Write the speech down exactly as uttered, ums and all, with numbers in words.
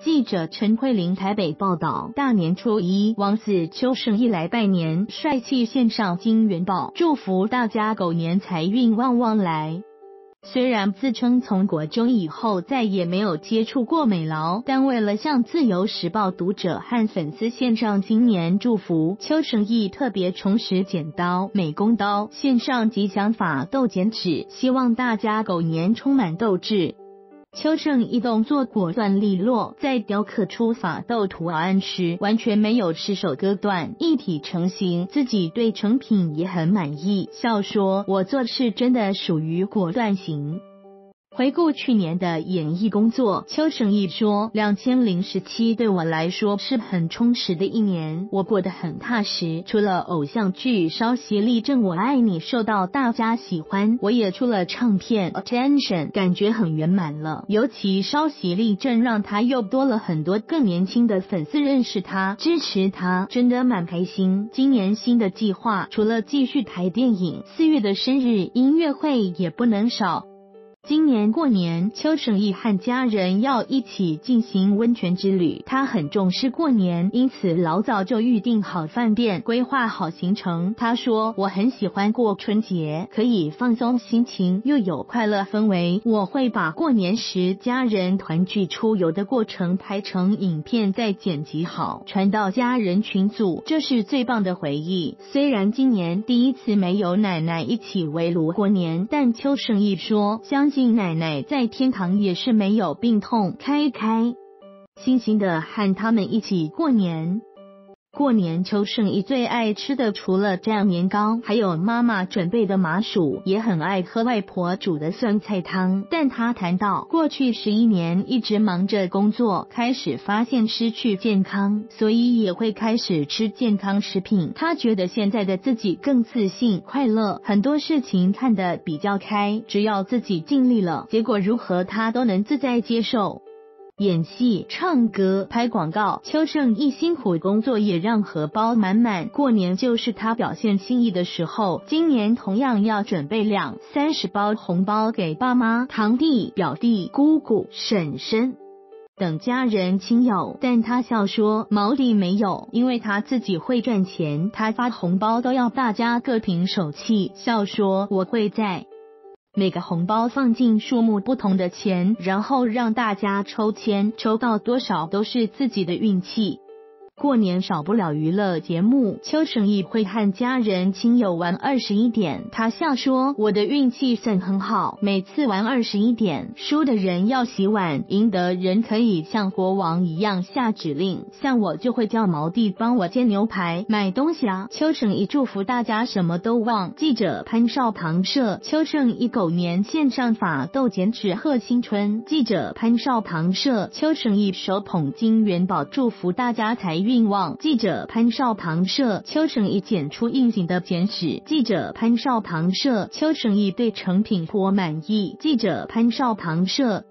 记者陈慧玲台北报道，大年初一，王子邱胜义来拜年，帅气献上金元宝，祝福大家狗年财运旺旺来。虽然自称从国中以后再也没有接触过美劳，但为了向自由时报读者和粉丝献上新年祝福，邱胜义特别重拾剪刀、美工刀，献上吉祥法斗剪纸，希望大家狗年充满斗志。邱胜义动作果断利落，在雕刻出法斗图案时完全没有失手割断，一体成型，自己对成品也很满意，笑说我做事真的属于果断型。回顾去年的演艺工作，邱胜义说，二千零十七对我来说是很充实的一年，我过得很踏实，除了偶像剧《稍息立正我爱你》受到大家喜欢，我也出了唱片 Attention， 感觉很圆满了，尤其稍息立正让他又多了很多更年轻的粉丝认识他支持他，真的蛮开心。今年新的计划除了继续拍电影，四月的生日音乐会也不能少。今年过年，邱胜义和家人要一起进行温泉之旅，他很重视过年，因此老早就预定好饭店，规划好行程。他说，我很喜欢过春节，可以放松心情，又有快乐氛围，我会把过年时家人团聚出游的过程拍成影片，再剪辑好传到家人群组，这是最棒的回忆。虽然今年第一次没有奶奶一起围炉过年，但邱胜义说，相信奶奶在天堂也是没有病痛，开开心心的和他们一起过年。过年邱胜义最爱吃的除了蘸年糕，还有妈妈准备的麻薯，也很爱喝外婆煮的酸菜汤。但他谈到过去十一年一直忙着工作，开始发现失去健康，所以也会开始吃健康食品。他觉得现在的自己更自信快乐，很多事情看得比较开，只要自己尽力了，结果如何他都能自在接受。演戏、唱歌、拍广告，邱胜义辛苦工作也让荷包满满。过年就是他表现心意的时候，今年同样要准备两三十包红包给爸妈、堂弟、表弟、姑姑、婶婶等家人亲友，但他笑说毛利没有，因为他自己会赚钱，他发红包都要大家各凭手气，笑说我会在每个红包放进数目不同的钱，然后让大家抽签，抽到多少都是自己的运气。过年少不了娱乐节目，邱胜义会和家人亲友玩二十一点，他笑说我的运气算很好，每次玩二十一点，输的人要洗碗，赢得人可以像国王一样下指令，像我就会叫毛弟帮我煎牛排买东西啊。邱胜义祝福大家什么都旺。记者潘少旁摄，邱胜义狗年线上法斗剪纸贺新春。记者潘少旁摄，邱胜义手捧金元宝祝福大家财运运旺。记者潘少旁摄，邱胜义剪出应景的剪纸。记者潘少旁摄，邱胜义对成品颇满意。记者潘少旁摄。